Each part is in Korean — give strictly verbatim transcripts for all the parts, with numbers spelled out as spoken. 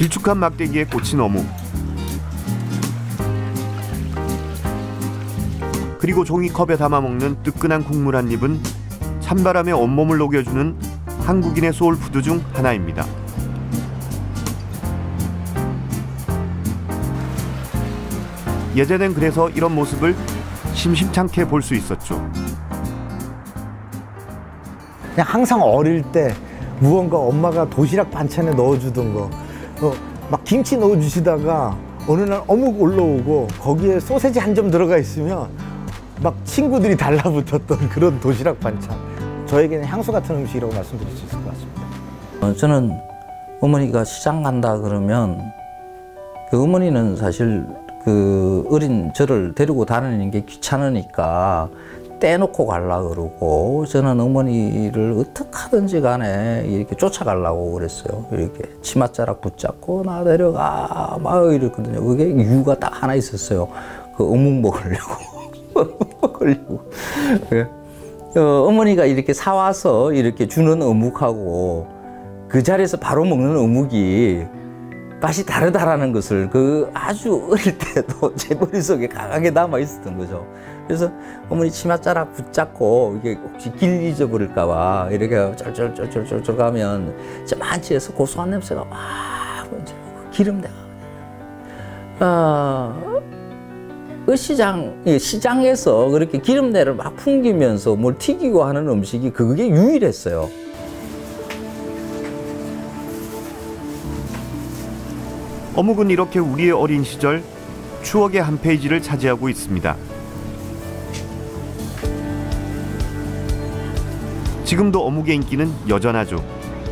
길쭉한 막대기에 꽂힌 어묵, 그리고 종이컵에 담아 먹는 뜨끈한 국물 한 입은 찬바람에 온몸을 녹여주는 한국인의 소울푸드 중 하나입니다. 예전엔 그래서 이런 모습을 심심찮게 볼 수 있었죠. 그냥 항상 어릴 때 무언가 엄마가 도시락 반찬에 넣어주던 거, 어, 막 김치 넣어주시다가 어느 날 어묵 올라오고 거기에 소세지 한 점 들어가 있으면 막 친구들이 달라붙었던 그런 도시락 반찬. 저에게는 향수 같은 음식이라고 말씀드릴 수 있을 것 같습니다. 어, 저는 어머니가 시장 간다 그러면 그 어머니는 사실 그 어린 저를 데리고 다니는 게 귀찮으니까 떼놓고 가려고 그러고, 저는 어머니를 어떻게 하든지 간에 이렇게 쫓아가려고 그랬어요. 이렇게 치맛자락 붙잡고 나 데려가 막 이랬거든요. 그게 이유가 딱 하나 있었어요. 그 어묵 먹으려고. 먹으려고. 어, 어머니가 이렇게 사와서 이렇게 주는 어묵하고 그 자리에서 바로 먹는 어묵이 맛이 다르다라는 것을 그 아주 어릴 때도 제 머릿속에 강하게 남아 있었던 거죠. 그래서 어머니 치맛자락 붙잡고 이게 혹시 길 잊어버릴까 봐 이렇게 쩔쩔쩔쩔쩔 가면 저 만치에서 고소한 냄새가 막 이제 기름내가. 어, 그 시장, 시장에서 그렇게 기름내를 막 풍기면서 뭘 튀기고 하는 음식이 그게 유일했어요. 어묵은 이렇게 우리의 어린 시절 추억의 한 페이지를 차지하고 있습니다. 지금도 어묵의 인기는 여전하죠.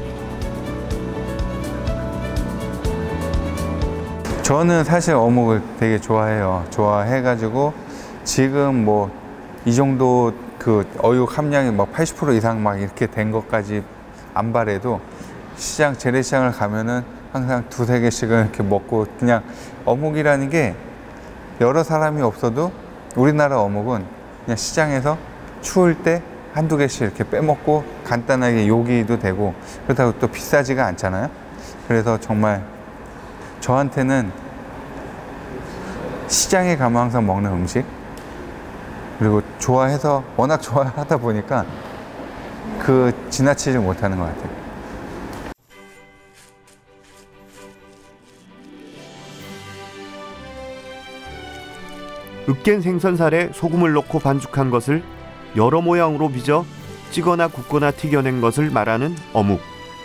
저는 사실 어묵을 되게 좋아해요. 좋아해가지고 지금 뭐 이 정도 그 어육 함량이 막 팔십 퍼센트 이상 막 이렇게 된 것까지 안 바래도 시장, 재래시장을 가면은 항상 두세 개씩은 이렇게 먹고, 그냥 어묵이라는 게 여러 사람이 없어도 우리나라 어묵은 그냥 시장에서 추울 때 한두 개씩 이렇게 빼먹고 간단하게 요기도 되고, 그렇다고 또 비싸지가 않잖아요. 그래서 정말 저한테는 시장에 가면 항상 먹는 음식, 그리고 좋아해서 워낙 좋아하다 보니까 그 지나치지 못하는 것 같아요. 으깬 생선살에 소금을 넣고 반죽한 것을 여러 모양으로 빚어 찌거나 굽거나 튀겨낸 것을 말하는 어묵.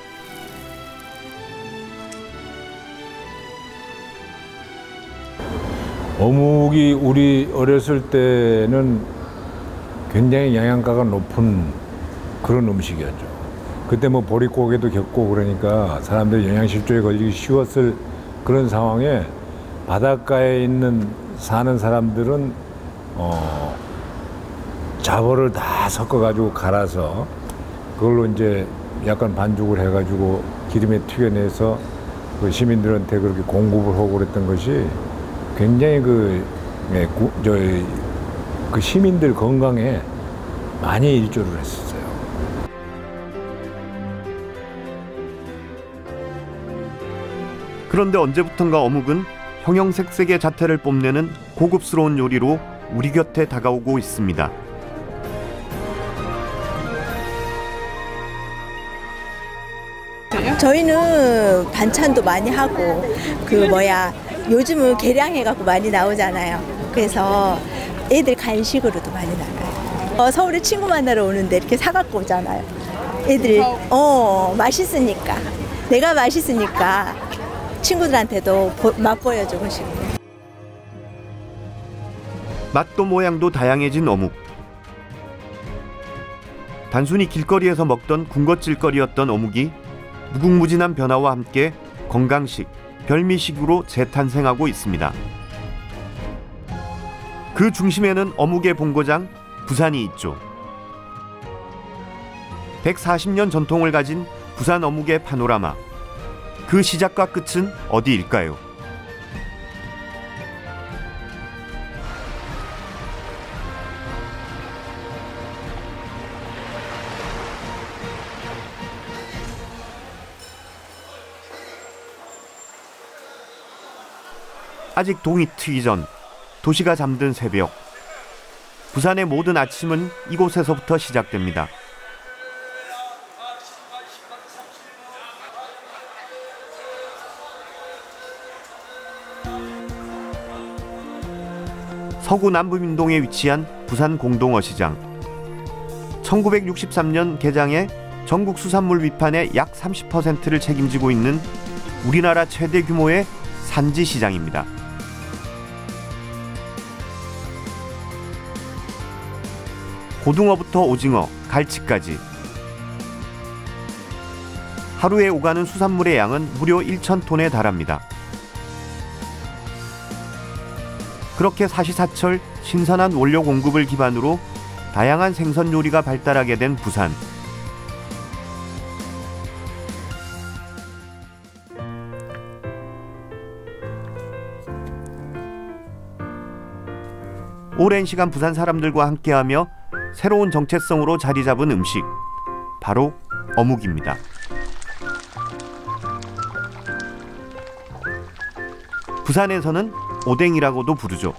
어묵이 우리 어렸을 때는 굉장히 영양가가 높은 그런 음식이었죠. 그때 뭐 보릿고개도 겪고 그러니까 사람들이 영양실조에 걸리기 쉬웠을 그런 상황에 바닷가에 있는 사는 사람들은 어, 자보를 다 섞어가지고 갈아서 그걸로 이제 약간 반죽을 해가지고 기름에 튀겨내서 그 시민들한테 그렇게 공급을 하고 그랬던 것이 굉장히 그, 예, 구, 저, 그 시민들 건강에 많이 일조를 했었어요. 그런데 언제부턴가 어묵은 형형색색의 자태를 뽐내는 고급스러운 요리로 우리 곁에 다가오고 있습니다. 저희는 반찬도 많이 하고 그 뭐야 요즘은 계량해갖고 많이 나오잖아요. 그래서 애들 간식으로도 많이 나가요. 어, 서울에 친구 만나러 오는데 이렇게 사갖고 오잖아요. 애들 어 맛있으니까, 내가 맛있으니까 친구들한테도 보, 맛보여주고 싶고. 맛도 모양도 다양해진 어묵. 단순히 길거리에서 먹던 군것질거리였던 어묵이 무궁무진한 변화와 함께 건강식, 별미식으로 재탄생하고 있습니다. 그 중심에는 어묵의 본고장 부산이 있죠. 백사십 년 전통을 가진 부산 어묵의 파노라마. 그 시작과 끝은 어디일까요? 아직 동이 트기 전 도시가 잠든 새벽. 부산의 모든 아침은 이곳에서부터 시작됩니다. 서구 남부민동에 위치한 부산 공동어시장. 천구백육십삼 년 개장해 전국 수산물 위판의 약 삼십 퍼센트를 책임지고 있는 우리나라 최대 규모의 산지 시장입니다. 고등어부터 오징어, 갈치까지 하루에 오가는 수산물의 양은 무려 천 톤에 달합니다. 그렇게 사시사철 신선한 원료 공급을 기반으로 다양한 생선 요리가 발달하게 된 부산. 오랜 시간 부산 사람들과 함께하며 새로운 정체성으로 자리 잡은 음식, 바로 어묵입니다. 부산에서는 오뎅이라고도 부르죠.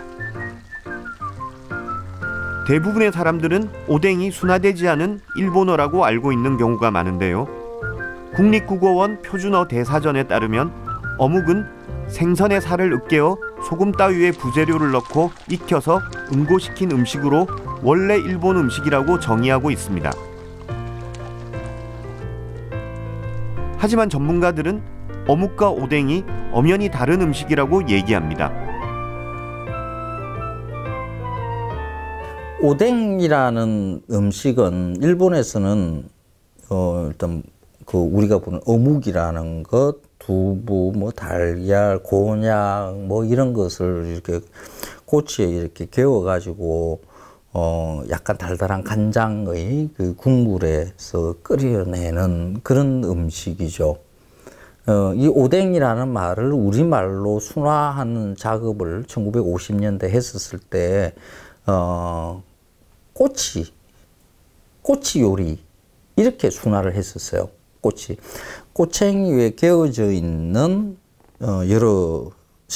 대부분의 사람들은 오뎅이 순화되지 않은 일본어라고 알고 있는 경우가 많은데요. 국립국어원 표준어 대사전에 따르면 어묵은 생선의 살을 으깨어 소금 따위의 부재료를 넣고 익혀서 응고시킨 음식으로 원래 일본 음식이라고 정의하고 있습니다. 하지만 전문가들은 어묵과 오뎅이 엄연히 다른 음식이라고 얘기합니다. 오뎅이라는 음식은 일본에서는 어 일단 그 우리가 보는 어묵이라는 것, 두부, 뭐 달걀, 곤약 뭐 이런 것을 이렇게 꼬치에 이렇게 개워 가지고 어 약간 달달한 간장의 그 국물에서 끓여내는 그런 음식이죠. 어, 이 오뎅이라는 말을 우리말로 순화하는 작업을 천구백오십 년대 했었을 때 어, 꼬치, 꼬치 요리 이렇게 순화를 했었어요. 꼬치. 꼬챙이 위에 개어져 있는 어, 여러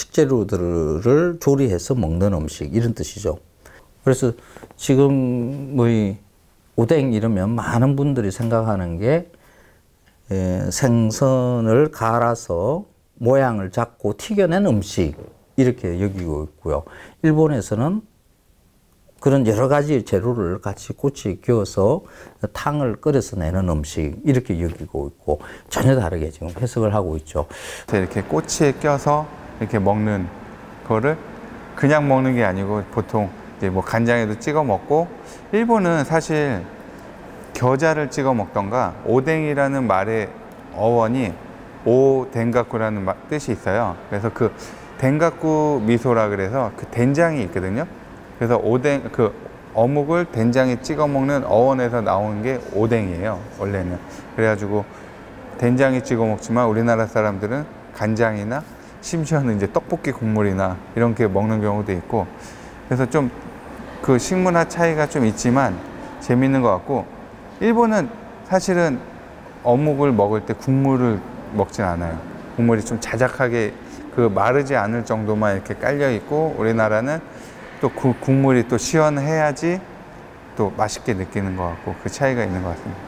식재료들을 조리해서 먹는 음식 이런 뜻이죠. 그래서 지금 뭐 이 오뎅 이러면 많은 분들이 생각하는 게 에, 생선을 갈아서 모양을 잡고 튀겨낸 음식 이렇게 여기고 있고요. 일본에서는 그런 여러 가지 재료를 같이 꼬치에 끼워서 탕을 끓여서 내는 음식 이렇게 여기고 있고 전혀 다르게 지금 해석을 하고 있죠. 이렇게 꼬치에 껴서 이렇게 먹는 거를 그냥 먹는 게 아니고 보통 이제 뭐 간장에도 찍어 먹고, 일본은 사실 겨자를 찍어 먹던가, 오뎅이라는 말의 어원이 오덴가쿠라는 뜻이 있어요. 그래서 그 덴가쿠 미소라 그래서 그 된장이 있거든요. 그래서 오뎅, 그 어묵을 된장에 찍어 먹는 어원에서 나온 게 오뎅이에요, 원래는. 그래가지고 된장에 찍어 먹지만 우리나라 사람들은 간장이나 심지어는 이제 떡볶이 국물이나 이런 게 먹는 경우도 있고, 그래서 좀 그 식문화 차이가 좀 있지만 재밌는 것 같고, 일본은 사실은 어묵을 먹을 때 국물을 먹진 않아요. 국물이 좀 자작하게 그 마르지 않을 정도만 이렇게 깔려 있고, 우리나라는 또 그 국물이 또 시원해야지 또 맛있게 느끼는 것 같고, 그 차이가 있는 것 같습니다.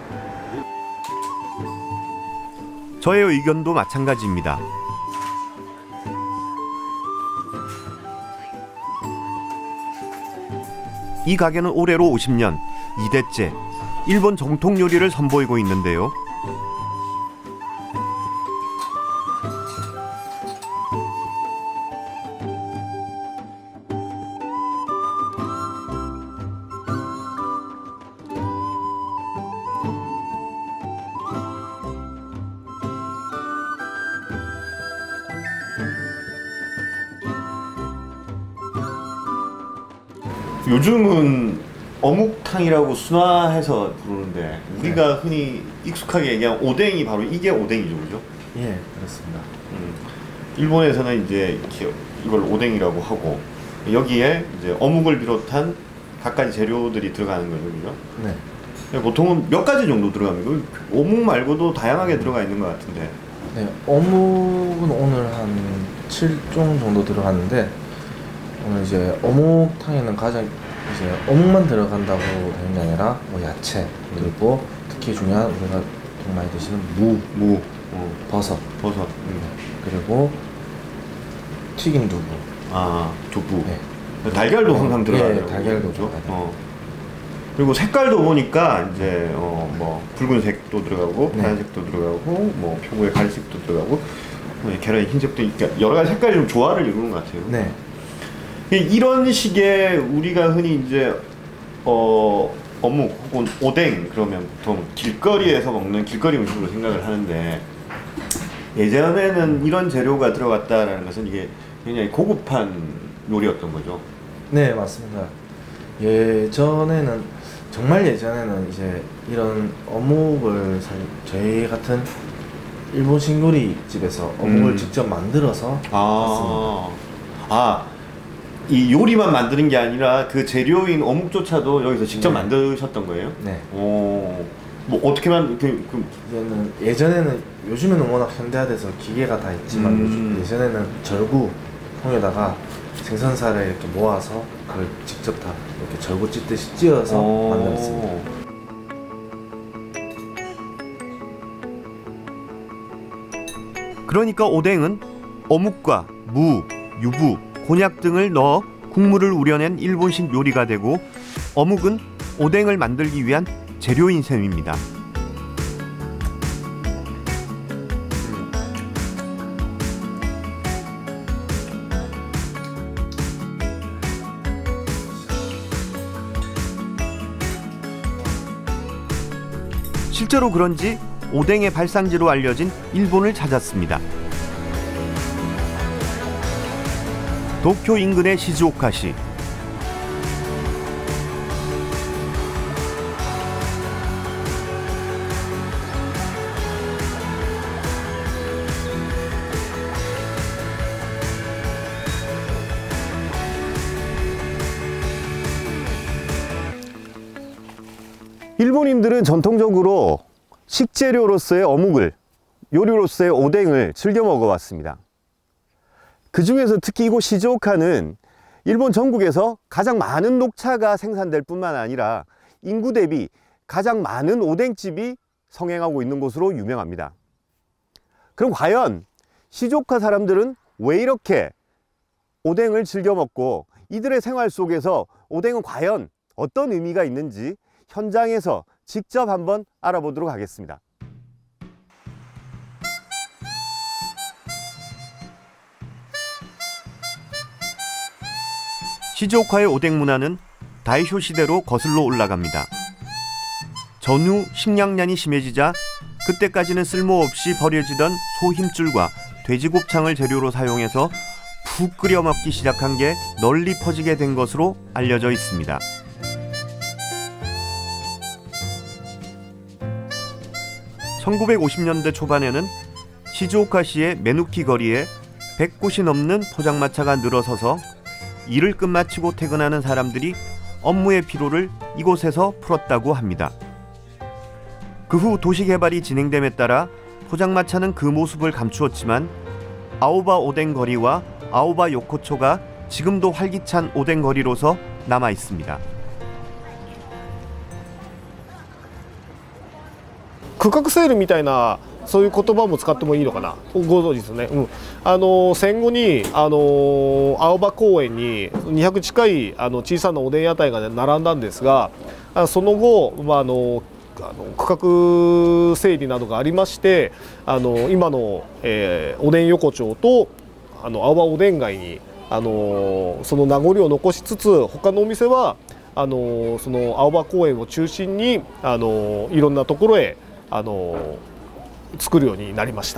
저의 의견도 마찬가지입니다. 이 가게는 올해로 오십 년, 이 대째 일본 정통 요리를 선보이고 있는데요. 요즘은 어묵탕이라고 순화해서 부르는데 우리가 네. 흔히 익숙하게 얘기하는 오뎅이 바로 이게 오뎅이죠, 그죠? 예, 그렇습니다. 음, 일본에서는 이제 이걸 오뎅이라고 하고, 여기에 이제 어묵을 비롯한 갖가지 재료들이 들어가는 거죠, 그죠? 네. 보통은 몇 가지 정도 들어갑니까? 어묵 말고도 다양하게 들어가 있는 것 같은데. 네, 어묵은 오늘 한 칠 종 정도 들어갔는데 오늘 이제 어묵탕에는 가장 이제 어묵만 들어간다고 되는 게 아니라 뭐 야채 그리고 특히 중요한 우리가 좀 많이 드시는 무, 무, 어, 버섯, 버섯, 음. 그리고 튀김 두부. 아, 두부. 네. 달걀도 항상 들어가요. 예, 달걀도 그죠? 들어가요. 어. 그리고 색깔도 보니까 이제 어 뭐 붉은색도 들어가고 네. 파란색도 들어가고 뭐 표고에 갈색도 들어가고 뭐 계란에 흰색도 그러니까 여러 가지 색깔이 좀 조화를 이루는 것 같아요. 네. 이런 식의 우리가 흔히 이제 어 어묵 혹은 오뎅 그러면 보통 길거리에서 먹는 길거리 음식으로 생각을 하는데 예전에는 이런 재료가 들어갔다라는 것은 이게 굉장히 고급한 요리였던 거죠. 네, 맞습니다. 예전에는 정말 예전에는 이제 이런 어묵을 사실 저희 같은 일본 신요리 집에서 어묵을 음. 직접 만들어서 아, 아, 이 요리만 만드는 게 아니라 그 재료인 어묵조차도 여기서 직접 네. 만드셨던 거예요? 네. 오, 뭐 어떻게 만 그, 그 이제는 예전에는 요즘에는 워낙 현대화돼서 기계가 다 있지만 음. 요즘 예전에는 절구 통에다가 생선살을 이렇게 모아서 그걸 직접 다 이렇게 절구 찢듯이 찧어서 오. 만들었습니다. 그러니까 오뎅은 어묵과 무, 유부, 곤약 등을 넣어 국물을 우려낸 일본식 요리가 되고 어묵은 오뎅을 만들기 위한 재료인 셈입니다. 실제로 그런지 오뎅의 발상지로 알려진 일본을 찾았습니다. 도쿄 인근의 시즈오카시. 일본인들은 전통적으로 식재료로서의 어묵을, 요리로서의 오뎅을 즐겨 먹어왔습니다. 그 중에서 특히 이곳 시즈오카는 일본 전국에서 가장 많은 녹차가 생산될 뿐만 아니라 인구 대비 가장 많은 오뎅집이 성행하고 있는 곳으로 유명합니다. 그럼 과연 시즈오카 사람들은 왜 이렇게 오뎅을 즐겨 먹고 이들의 생활 속에서 오뎅은 과연 어떤 의미가 있는지 현장에서 직접 한번 알아보도록 하겠습니다. 시즈오카의 오뎅 문화는 다이쇼 시대로 거슬러 올라갑니다. 전후 식량난이 심해지자 그때까지는 쓸모없이 버려지던 소 힘줄과 돼지곱창을 재료로 사용해서 푹 끓여 먹기 시작한 게 널리 퍼지게 된 것으로 알려져 있습니다. 천구백오십 년대 초반에는 시즈오카시의 메누키 거리에 백 곳이 넘는 포장마차가 늘어서서 일을 끝마치고 퇴근하는 사람들이 업무의 피로를 이곳에서 풀었다고 합니다. 그 후 도시개발이 진행됨에 따라 포장마차는 그 모습을 감추었지만 아오바 오뎅 거리와 아오바 요코초가 지금도 활기찬 오뎅 거리로서 남아 있습니다. 区画セールみたいなそういう言葉も使ってもいいのかな、ご存知ですね、うん、あの戦後にあの青葉公園ににひゃく近いあの小さなおでん屋台が、ね、並んだんですが、その後、まあ、あのあの区画整理などがありましてあの今の、えー、おでん横丁とあの青葉おでん街にあのその名残を残しつつ他のお店はあのその青葉公園を中心にあのいろんなところへあの作るようになりました。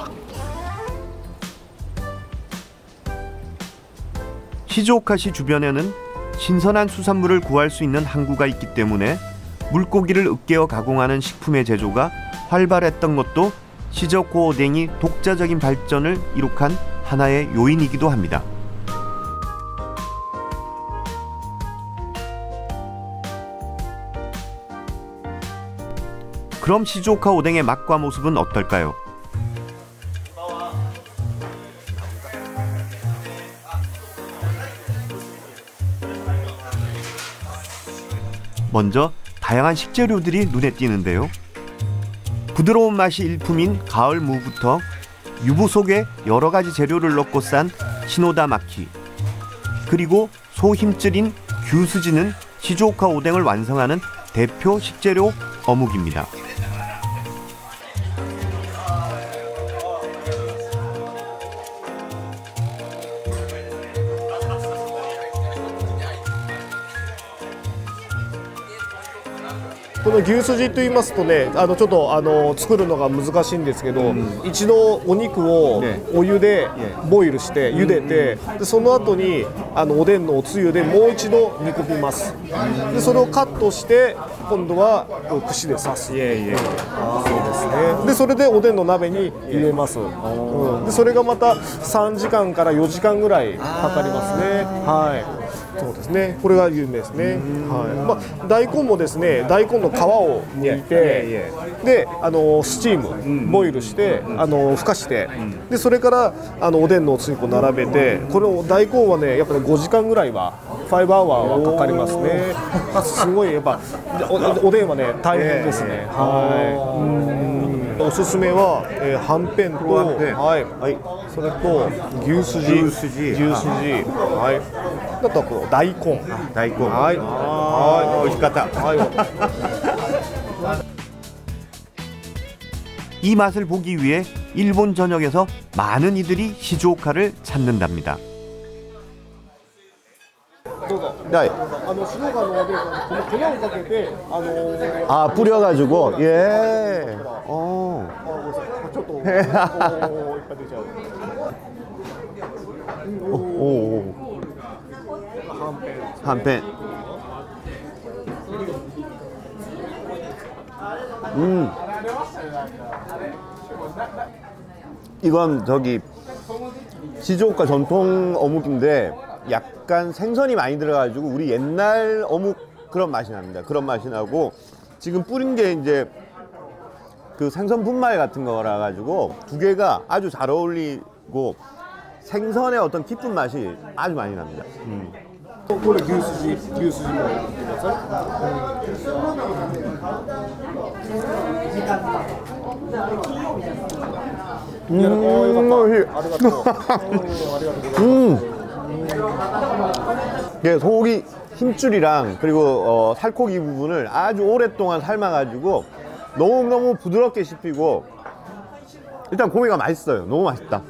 시즈오카시 주변에는 신선한 수산물을 구할 수 있는 항구가 있기 때문에 물고기를 으깨어 가공하는 식품의 제조가 활발했던 것도 시즈오카 오뎅이 독자적인 발전을 이룩한 하나의 요인이기도 합니다. 그럼 시즈오카 오뎅의 맛과 모습은 어떨까요? 먼저 다양한 식재료들이 눈에 띄는데요. 부드러운 맛이 일품인 가을 무부터 유부 속에 여러 가지 재료를 넣고 싼 시노다 마키, 그리고 소 힘줄인 규스지는 시즈오카 오뎅을 완성하는 대표 식재료 어묵입니다. この牛すじと言いますとね、あのちょっとあの作るのが難しいんですけど、うん、一度お肉をお湯でボイルして茹でて、でその後にあのおでんのおつゆでもう一度煮込みます。でそれをカットして今度は串で刺す。いえいえ。あ、そうですね。でそれでおでんの鍋に入れます。うん、でそれがまたさんじかんからよじかんぐらいかかりますね。はい。そうですね。これが有名ですね。はい。まあ大根もですね、大根の皮を剥いて、であのスチームボイルしてあのふかして、でそれからあのおでんのおつゆを並べて、この大根はねやっぱりごじかんぐらいはファイブアワーはかかりますね。すごいやっぱ お, おでんはね大変ですね。はい。おすすめは、えー、はんぺんと、はい、はい、それと牛すじ、牛すじ、牛すじ、はい。あとはこの大根、 大根、 はい、 はい、美味しかった。 はい。 이 맛을 보기 위해 일본 전역에서 많은 이들이 시즈오카를 찾는답니다. 네. 아, 뿌려가지고, 예. 어. 오, 오. 한 펜. 음. 이건 저기 시즈오카 전통 어묵인데 약간 생선이 많이 들어가지고 우리 옛날 어묵 그런 맛이 납니다. 그런 맛이 나고 지금 뿌린 게 이제 그 생선 분말 같은 거라 가지고 두 개가 아주 잘 어울리고 생선의 어떤 깊은 맛이 아주 많이 납니다. 음. これ牛すじ、牛すじもください。うん、 예, 소고기 힘줄이랑 그리고 어, 살코기 부분을 아주 오랫동안 삶아가지고 너무너무 부드럽게 씹히고 일단 고기가 맛있어요. 너무 맛있다.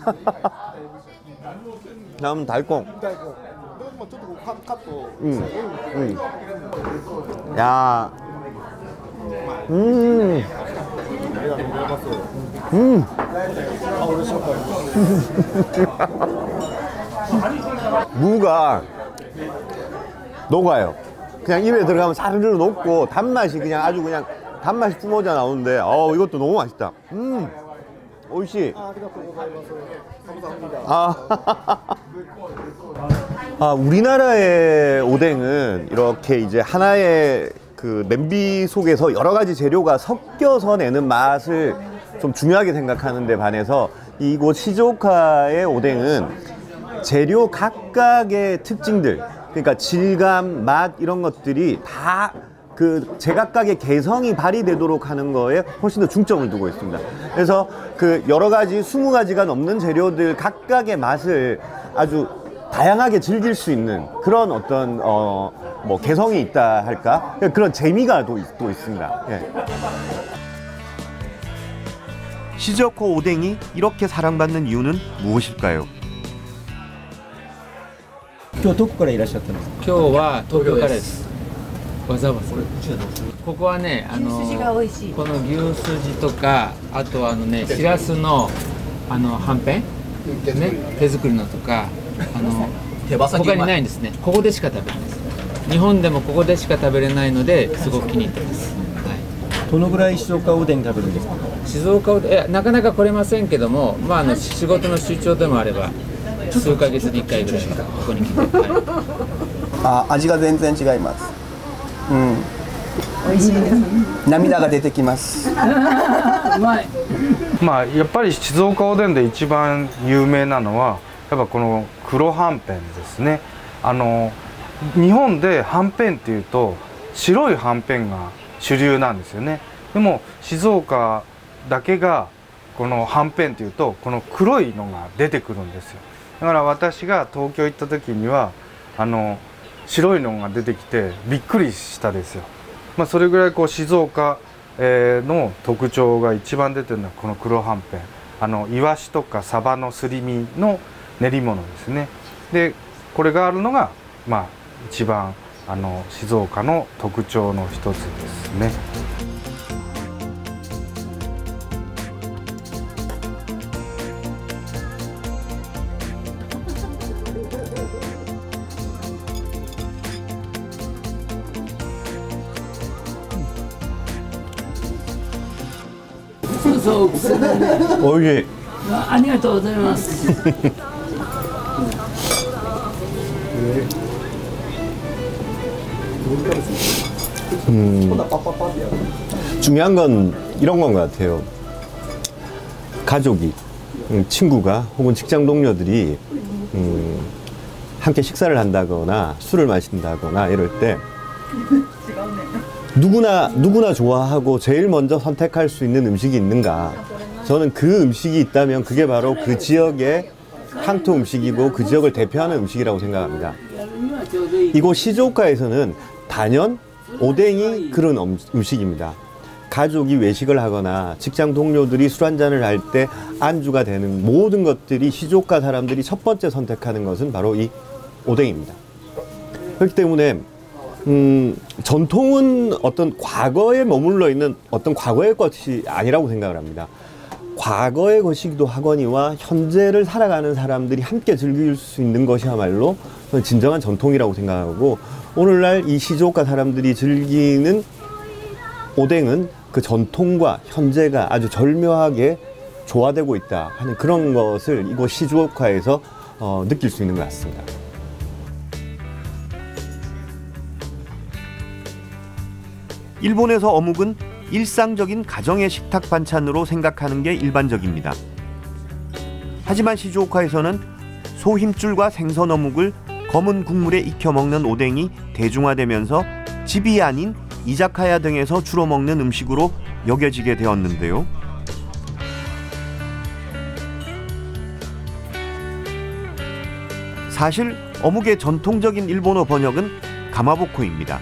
다음 달콩. 음, 음. 야, 음, 음. 무가 녹아요. 그냥 입에 들어가면 사르르 녹고 단맛이 그냥 아주 그냥 단맛이 뿜어져 나오는데 어 이것도 너무 맛있다. 음, 오이시. 아, 아 우리나라의 오뎅은 이렇게 이제 하나의 그 냄비 속에서 여러 가지 재료가 섞여서 내는 맛을 좀 중요하게 생각하는데 반해서 이곳 시즈오카의 오뎅은 재료 각각의 특징들, 그러니까 질감, 맛 이런 것들이 다 그 제각각의 개성이 발휘되도록 하는 거에 훨씬 더 중점을 두고 있습니다. 그래서 그 여러 가지 스무 가지가 넘는 재료들 각각의 맛을 아주 다양하게 즐길 수 있는 그런 어떤 어 뭐 개성이 있다 할까? 그런 재미가 또, 또 있습니다. 예. 시즈오카 오뎅이 이렇게 사랑받는 이유는 무엇일까요? 今日どこからいらっしゃったんですか？ 今日は東京からです。わざわざ。ここはね、あのこの牛すじとか、あとはあのね、しらすのあのはんぺんね、手作りのとか、あの他にないんですね。ここでしか食べれないです。日本でもここでしか食べれないのですごく気に入ってます。はい。どのぐらい静岡おでん食べるんですか？静岡おでん、いやなかなか来れませんけども、まああの仕事の出張でもあれば。 数ヶ月にいっかいぐらいここに来て、 はい、あ、味が全然違います。うん。美味しいです。涙が出てきます。うまい。 まあやっぱり静岡おでんで一番有名なのはやっぱこの黒はんぺんですね。あの日本ではんぺんっていうと白いはんぺんが主流なんですよね。でも静岡だけがこのはんぺんというとこの黒いのが出てくるんですよ。だから私が東京行った時にはあの白いのが出てきてびっくりしたですよ。まあ、それぐらいこう静岡、えー、の特徴が一番出てるのはこの黒はんぺん、あのイワシとかサバのすり身の練り物ですね。でこれがあるのがまあ一番あの静岡の特徴の一つですね。 そうおいしい。 あありがとうございます。 음, 중요한 건 이런 건 것 같아요. 가족이, 음, 친구가 혹은 직장 동료들이 음, 함께 식사를 한다거나 술을 마신다거나 이럴 때 누구나 누구나 좋아하고 제일 먼저 선택할 수 있는 음식이 있는가? 저는 그 음식이 있다면 그게 바로 그 지역의 향토 음식이고 그 지역을 대표하는 음식이라고 생각합니다. 이곳 시즈오카에서는 단연 오뎅이 그런 음식입니다. 가족이 외식을 하거나 직장 동료들이 술 한잔을 할 때 안주가 되는 모든 것들이 시즈오카 사람들이 첫 번째 선택하는 것은 바로 이 오뎅입니다. 그렇기 때문에 음, 전통은 어떤 과거에 머물러 있는 어떤 과거의 것이 아니라고 생각을 합니다. 과거의 것이기도 하거니와 현재를 살아가는 사람들이 함께 즐길 수 있는 것이야말로 진정한 전통이라고 생각하고, 오늘날 이 시즈오카 사람들이 즐기는 오뎅은 그 전통과 현재가 아주 절묘하게 조화되고 있다 하는 그런 것을 이곳 시즈오카에서 어, 느낄 수 있는 것 같습니다. 일본에서 어묵은 일상적인 가정의 식탁 반찬으로 생각하는 게 일반적입니다. 하지만 시즈오카에서는 소힘줄과 생선 어묵을 검은 국물에 익혀 먹는 오뎅이 대중화되면서 집이 아닌 이자카야 등에서 주로 먹는 음식으로 여겨지게 되었는데요. 사실 어묵의 전통적인 일본어 번역은 가마보코입니다.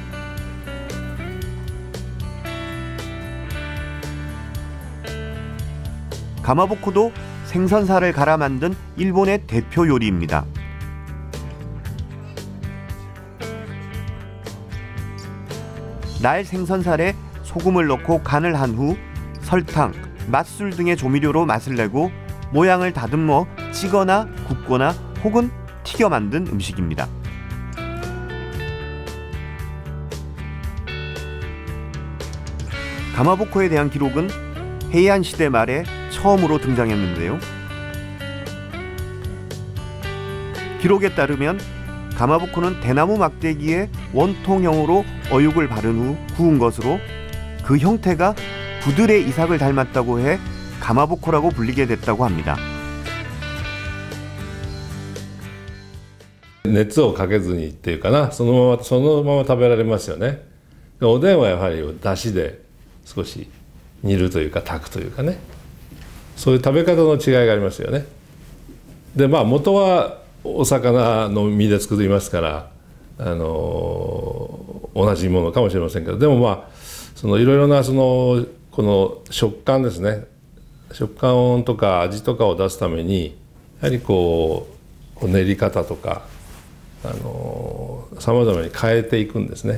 가마보코도 생선살을 갈아 만든 일본의 대표 요리입니다. 날 생선살에 소금을 넣고 간을 한 후 설탕, 맛술 등의 조미료로 맛을 내고 모양을 다듬어 찌거나 굽거나 혹은 튀겨 만든 음식입니다. 가마보코에 대한 기록은 헤이안 시대 말에 처음으로 등장했는데요. 기록에 따르면 가마보코는 대나무 막대기에 원통형으로 어육을 바른 후 구운 것으로 그 형태가 부들의 이삭을 닮았다고 해 가마보코라고 불리게 됐다고 합니다. 熱をかけずにっていうかな、そのままそのまま食べられますよね。おでんはやはりだしで少し煮るというか炊くというかね、そういう食べ方の違いがありますよね。でまあ元はお魚の身で作りますから、あの同じものかもしれませんけど、でもまあそのいろいろなそのこの食感ですね、食感とか味とかを出すためにやはりこう練り方とかあのさまざまに変えていくんですね。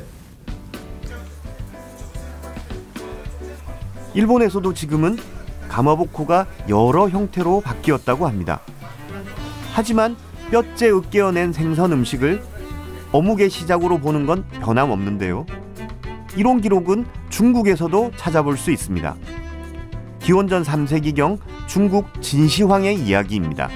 일본에서도 지금은 가마보코가 여러 형태로 바뀌었다고 합니다. 하지만 뼈째 으깨어낸 생선 음식을 어묵의 시작으로 보는 건 변함없는데요. 이런 기록은 중국에서도 찾아볼 수 있습니다. 기원전 삼 세기경 중국 진시황의 이야기입니다.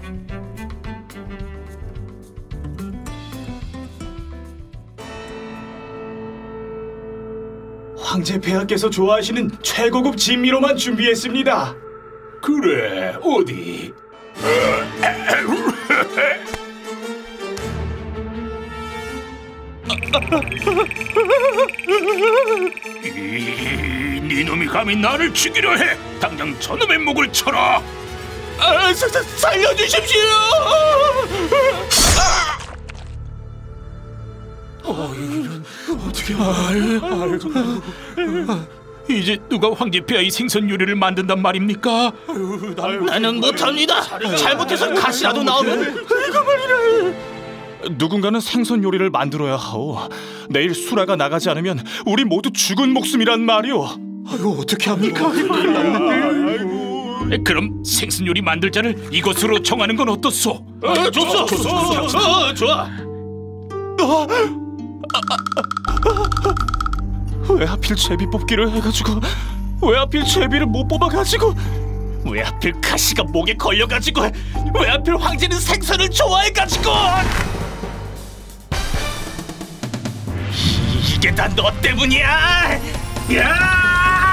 황제 폐하께서 좋아하시는 최고급 진미로만 준비했습니다. 그래, 어디? 이, 니놈이 감히 나를 죽이려 해! 당장 저놈의 목을 쳐라! 아, 사, 사, 살려주십시오! 아! 어, 이런 어떻게? 이제 누가 황제폐하의 생선 요리를 만든단 말입니까? 아유, 나는 못합니다. 잘못해서 가시라도 나오면 이거 말이래. 누군가는 생선 요리를 만들어야 하오. 내일 수라가 나가지 않으면 우리 모두 죽은 목숨이란 말이오. 아유, 어떻게 합니까? 그럼 생선 요리 만들 자를 이것으로 정하는 건 어떻소? 어, 좋소, 좋소, 좋소. 어, 좋아. 어, 아, 아, 아, 왜 하필 제비 뽑기를 해가지고, 왜 하필 제비를 못 뽑아가지고, 왜 하필 가시가 목에 걸려가지고, 왜 하필 황제는 생선을 좋아해가지고. 이게 다 너 때문이야! 야!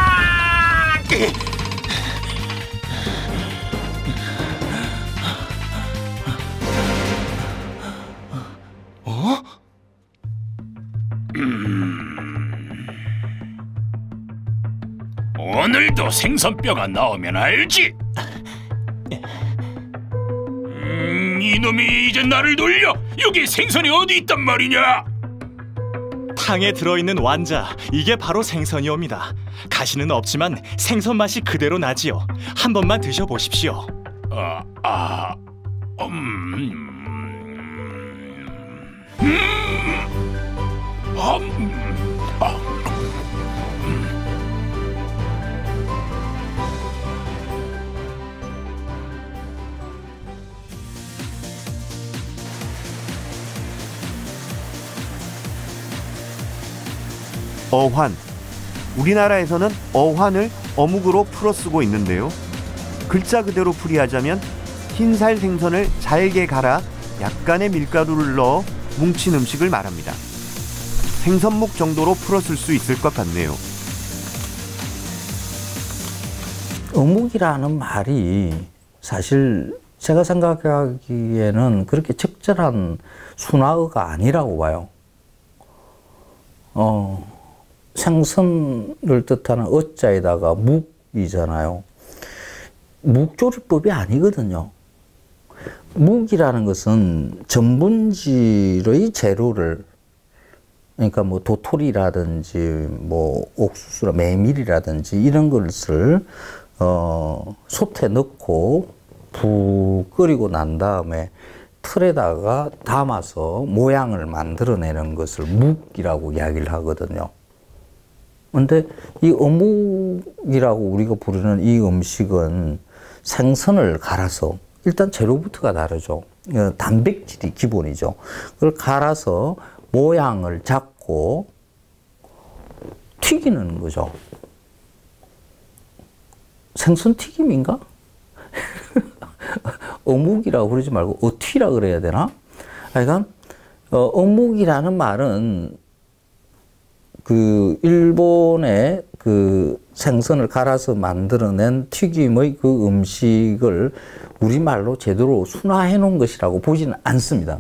어? 음... 오늘도 생선뼈가 나오면 알지? 음, 이놈이 이제 나를 놀려! 여기 생선이 어디 있단 말이냐? 탕에 들어있는 완자, 이게 바로 생선이옵니다. 가시는 없지만 생선 맛이 그대로 나지요. 한 번만 드셔보십시오. 아, 아, 음, 음, 아, 음, 아, 음. 어환. 우리나라에서는 어환을 어묵으로 풀어 쓰고 있는데요. 글자 그대로 풀이하자면 흰살 생선을 잘게 갈아 약간의 밀가루를 넣어 뭉친 음식을 말합니다. 생선묵 정도로 풀어 쓸 수 있을 것 같네요. 어묵이라는 말이 사실 제가 생각하기에는 그렇게 적절한 순화어가 아니라고 봐요. 어, 생선을 뜻하는 어자에다가 묵이잖아요. 묵조리법이 아니거든요. 묵이라는 것은 전분질의 재료를, 그러니까 뭐 도토리라든지 뭐 옥수수나 메밀이라든지 이런 것을 어, 솥에 넣고 푹 끓이고 난 다음에 틀에다가 담아서 모양을 만들어내는 것을 묵이라고 이야기를 하거든요. 근데 이 어묵이라고 우리가 부르는 이 음식은 생선을 갈아서, 일단 재료부터가 다르죠. 단백질이 기본이죠. 그걸 갈아서 모양을 잡고 튀기는 거죠. 생선 튀김인가? 어묵이라고 그러지 말고 어튀라 그래야 되나? 하여간 어, 어묵이라는 말은 그 일본의 그 생선을 갈아서 만들어낸 튀김의 그 음식을 우리말로 제대로 순화해 놓은 것이라고 보지는 않습니다.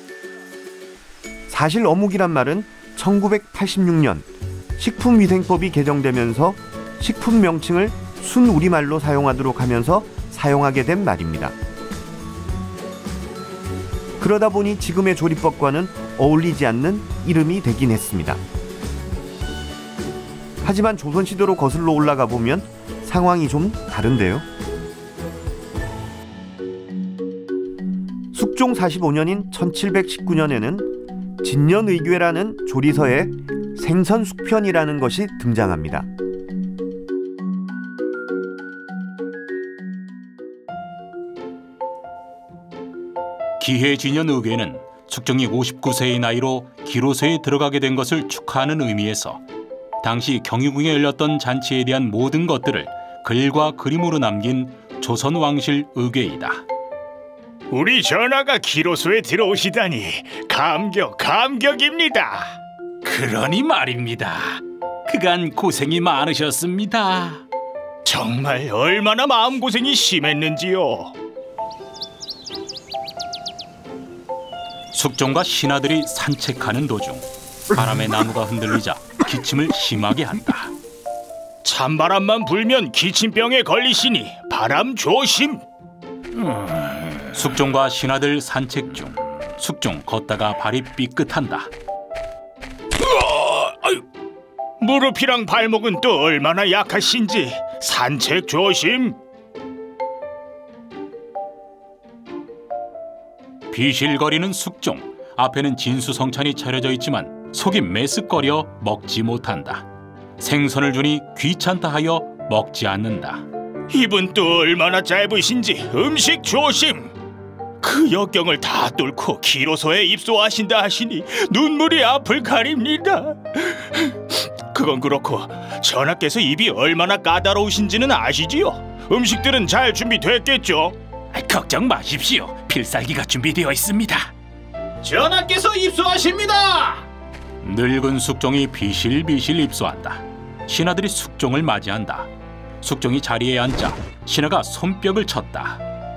사실 어묵이란 말은 천구백팔십육 년 식품위생법이 개정되면서 식품 명칭을 순우리말로 사용하도록 하면서 사용하게 된 말입니다. 그러다 보니 지금의 조리법과는 어울리지 않는 이름이 되긴 했습니다. 하지만 조선시대로 거슬러 올라가 보면 상황이 좀 다른데요. 숙종 사십오 년인 천칠백십구 년에는 진년의궤라는 조리서에 생선숙편이라는 것이 등장합니다. 기해진년의궤는 숙종이 오십구 세의 나이로 기로소에 들어가게 된 것을 축하하는 의미에서 당시 경희궁에 열렸던 잔치에 대한 모든 것들을 글과 그림으로 남긴 조선 왕실 의궤이다. 우리 전하가 기로소에 들어오시다니 감격, 감격입니다. 그러니 말입니다. 그간 고생이 많으셨습니다. 정말 얼마나 마음고생이 심했는지요. 숙종과 신하들이 산책하는 도중 바람에 나무가 흔들리자 기침을 심하게 한다. 찬바람만 불면 기침병에 걸리시니 바람 조심. 음... 숙종과 신하들 산책 중 숙종 걷다가 발이 삐끗한다. 으아, 아유, 무릎이랑 발목은 또 얼마나 약하신지 산책 조심. 비실거리는 숙종. 앞에는 진수성찬이 차려져 있지만 속이 메스꺼려 먹지 못한다. 생선을 주니 귀찮다 하여 먹지 않는다. 입은 또 얼마나 짧으신지 음식 조심. 그 역경을 다 뚫고 기로소에 입소하신다 하시니 눈물이 앞을 가립니다. 그건 그렇고 전하께서 입이 얼마나 까다로우신지는 아시지요? 음식들은 잘 준비됐겠죠? 걱정 마십시오. 필살기가 준비되어 있습니다. 전하께서 입소하십니다. 늙은 숙종이 비실비실 입소한다. 신하들이 숙종을 맞이한다. 숙종이 자리에 앉자 신하가 손뼉을 쳤다.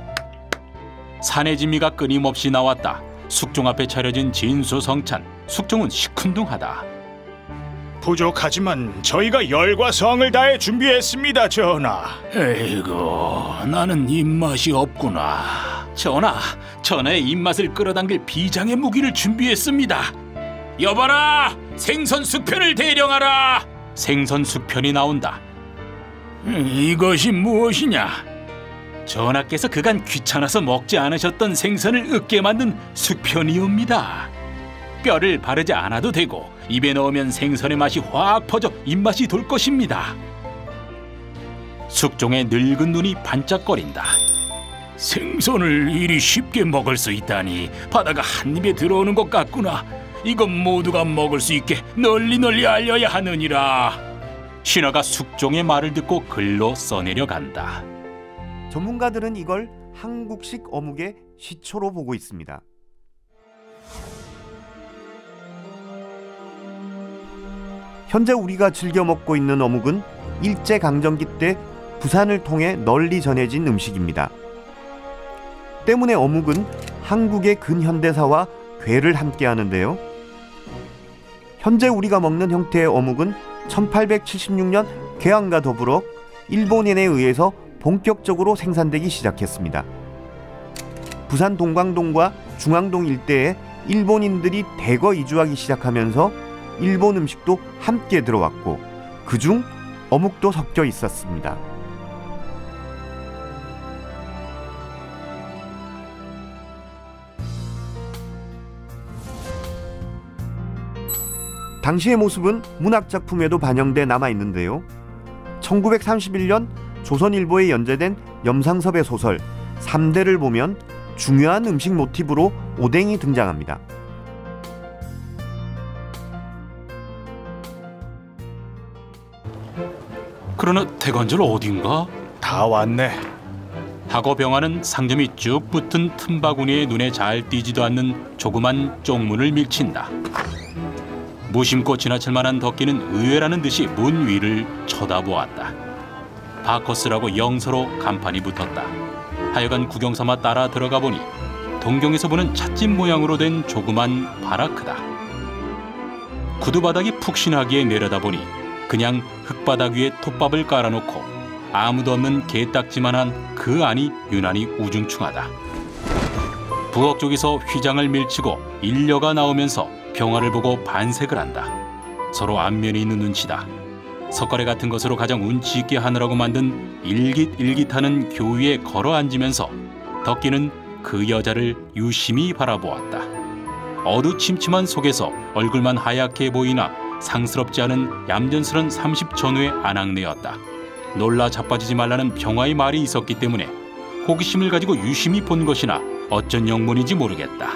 사내지미가 끊임없이 나왔다. 숙종 앞에 차려진 진수성찬. 숙종은 시큰둥하다. 부족하지만 저희가 열과 성을 다해 준비했습니다, 전하. 에이구, 나는 입맛이 없구나. 전하, 전하의 입맛을 끌어당길 비장의 무기를 준비했습니다. 여봐라, 생선 숙편을 대령하라. 생선 숙편이 나온다. 이것이 무엇이냐? 전하께서 그간 귀찮아서 먹지 않으셨던 생선을 으깨 만든 숙편이옵니다. 뼈를 바르지 않아도 되고 입에 넣으면 생선의 맛이 확 퍼져 입맛이 돌 것입니다. 숙종의 늙은 눈이 반짝거린다. 생선을 이리 쉽게 먹을 수 있다니 바다가 한 입에 들어오는 것 같구나. 이건 모두가 먹을 수 있게 널리 널리 알려야 하느니라. 신하가 숙종의 말을 듣고 글로 써내려간다. 전문가들은 이걸 한국식 어묵의 시초로 보고 있습니다. 현재 우리가 즐겨 먹고 있는 어묵은 일제강점기 때 부산을 통해 널리 전해진 음식입니다. 때문에 어묵은 한국의 근현대사와 괴를 함께 하는데요. 현재 우리가 먹는 형태의 어묵은 천팔백칠십육 년 개항과 더불어 일본인에 의해서 본격적으로 생산되기 시작했습니다. 부산 동광동과 중앙동 일대에 일본인들이 대거 이주하기 시작하면서 일본 음식도 함께 들어왔고 그중 어묵도 섞여 있었습니다. 당시의 모습은 문학작품에도 반영돼 남아있는데요. 천구백삼십일 년 조선일보에 연재된 염상섭의 소설 삼대를 보면 중요한 음식 모티브로 오뎅이 등장합니다. 그러나 대관절 어딘가? 다 왔네. 하고 병하는 상점이 쭉 붙은 틈바구니에 눈에 잘 띄지도 않는 조그만 쪽문을 밀친다. 무심코 지나칠 만한 덕기는 의외라는 듯이 문 위를 쳐다보았다. 바커스라고 영서로 간판이 붙었다. 하여간 구경삼아 따라 들어가 보니 동경에서 보는 찻집 모양으로 된 조그만 바라크다. 구두바닥이 푹신하기에 내려다보니 그냥 흙바닥 위에 톱밥을 깔아놓고 아무도 없는 개딱지만한 그 안이 유난히 우중충하다. 부엌 쪽에서 휘장을 밀치고 인려가 나오면서 병화를 보고 반색을 한다. 서로 안면이 있는 눈치다. 석가래 같은 것으로 가장 운치 있게 하느라고 만든 일깃일깃하는 교위에 걸어 앉으면서 덕기는 그 여자를 유심히 바라보았다. 어두침침한 속에서 얼굴만 하얗게 보이나 상스럽지 않은 얌전스런 삼십 전후의 아낙네였다. 놀라 자빠지지 말라는 병화의 말이 있었기 때문에 호기심을 가지고 유심히 본 것이나 어쩐 영문인지 모르겠다.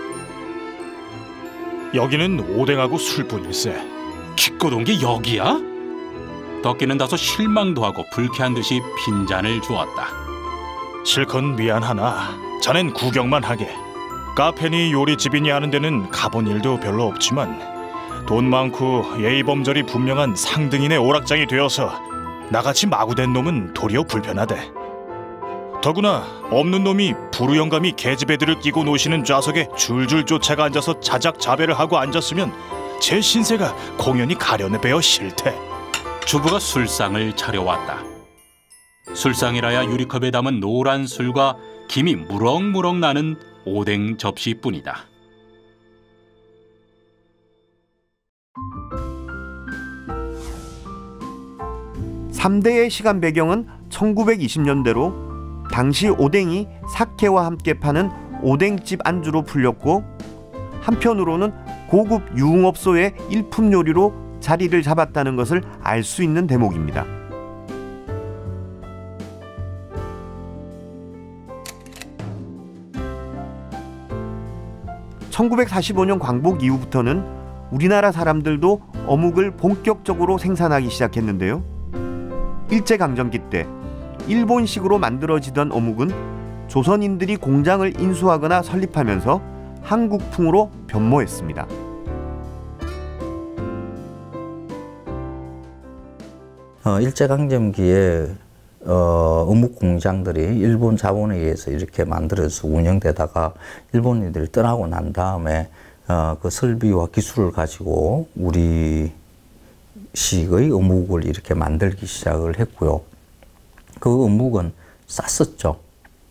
여기는 오뎅하고 술뿐일세. 기껏 온 게 여기야? 덕기는 다소 실망도 하고 불쾌한 듯이 빈잔을 주었다. 실컷 미안하나 자넨 구경만 하게. 카페니 요리집이니 하는 데는 가본 일도 별로 없지만 돈 많고 예의범절이 분명한 상등인의 오락장이 되어서 나같이 마구된 놈은 도리어 불편하대. 더구나 없는 놈이 부루영감이 계집애들을 끼고 노시는 좌석에 줄줄 쫓아가 앉아서 자작자배를 하고 앉았으면 제 신세가 공연히 가련배어 싫대. 주부가 술상을 차려왔다. 술상이라야 유리컵에 담은 노란 술과 김이 무럭무럭 나는 오뎅 접시뿐이다. 삼 대의 시간 배경은 천구백이십 년대로 당시 오뎅이 사케와 함께 파는 오뎅집 안주로 풀렸고, 한편으로는 고급 유흥업소의 일품 요리로 자리를 잡았다는 것을 알 수 있는 대목입니다. 천구백사십오 년 광복 이후부터는 우리나라 사람들도 어묵을 본격적으로 생산하기 시작했는데요. 일제강점기 때 일본식으로 만들어지던 어묵은 조선인들이 공장을 인수하거나 설립하면서 한국풍으로 변모했습니다. 어, 일제강점기에 어, 어묵 공장들이 일본 자본에 의해서 이렇게 만들어서 운영되다가 일본인들이 떠나고 난 다음에 어, 그 설비와 기술을 가지고 우리 식의 어묵을 이렇게 만들기 시작을 했고요. 그 어묵은 쌌었죠.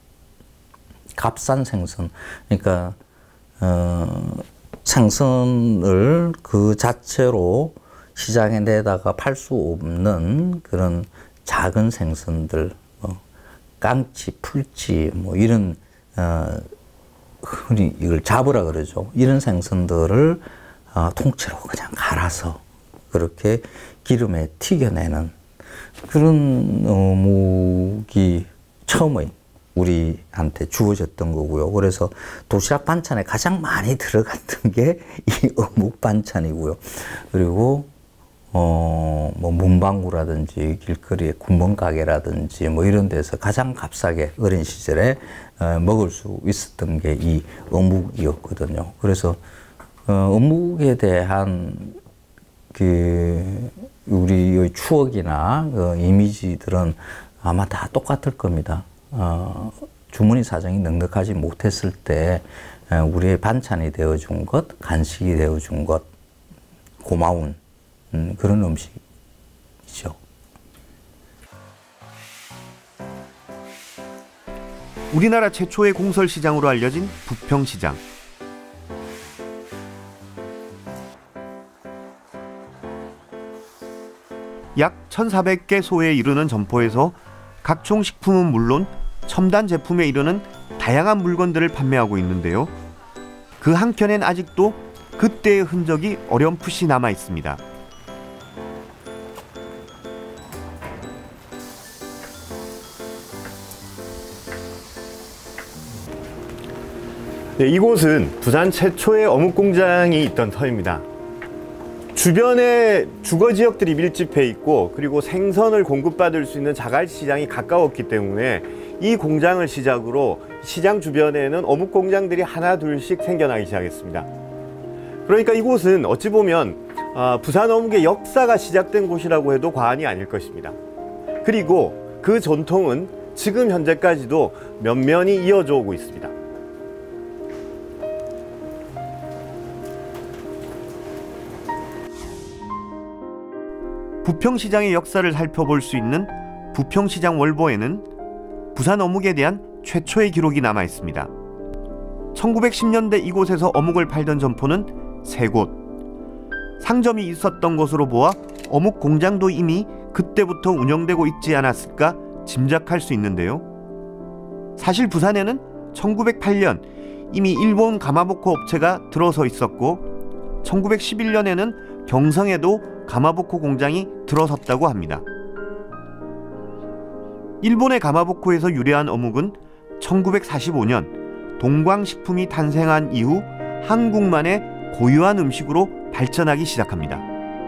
값싼 생선. 그러니까 어, 생선을 그 자체로 시장에 내다가 팔 수 없는 그런 작은 생선들, 뭐 깡치, 풀치, 뭐 이런 어, 흔히 이걸 잡으라 그러죠. 이런 생선들을 어, 통째로 그냥 갈아서 그렇게 기름에 튀겨내는 그런 어묵이 처음에 우리한테 주어졌던 거고요. 그래서 도시락 반찬에 가장 많이 들어갔던 게 이 어묵 반찬이고요. 그리고 어, 뭐 문방구라든지 길거리에 구멍가게라든지 뭐 이런 데서 가장 값싸게 어린 시절에 어, 먹을 수 있었던 게 이 어묵이었거든요. 그래서 어, 어묵에 대한 그 우리의 추억이나 그 이미지들은 아마 다 똑같을 겁니다. 어, 주머니 사정이 넉넉하지 못했을 때 우리의 반찬이 되어준 것, 간식이 되어준 것, 고마운 음, 그런 음식이죠. 우리나라 최초의 공설시장으로 알려진 부평시장. 약 천사백 개소에 이르는 점포에서 각종 식품은 물론 첨단 제품에 이르는 다양한 물건들을 판매하고 있는데요. 그 한켠엔 아직도 그때의 흔적이 어렴풋이 남아 있습니다. 네, 이곳은 부산 최초의 어묵 공장이 있던 터입니다. 주변에 주거 지역들이 밀집해 있고, 그리고 생선을 공급받을 수 있는 자갈 시장이 가까웠기 때문에 이 공장을 시작으로 시장 주변에는 어묵 공장들이 하나 둘씩 생겨나기 시작했습니다. 그러니까 이곳은 어찌 보면 부산 어묵의 역사가 시작된 곳이라고 해도 과언이 아닐 것입니다. 그리고 그 전통은 지금 현재까지도 면면이 이어져 오고 있습니다. 부평시장의 역사를 살펴볼 수 있는 부평시장 월보에는 부산 어묵에 대한 최초의 기록이 남아 있습니다. 천구백십 년대 이곳에서 어묵을 팔던 점포는 세 곳. 상점이 있었던 것으로 보아 어묵 공장도 이미 그때부터 운영되고 있지 않았을까 짐작할 수 있는데요. 사실 부산에는 천구백팔 년 이미 일본 가마보코 업체가 들어서 있었고, 천구백십일 년에는 경성에도 가마보코 공장이 들어섰다고 합니다. 일본의 가마보코에서 유래한 어묵은 천구백사십오 년 동광식품이 탄생한 이후 한국만의 고유한 음식으로 발전하기 시작합니다.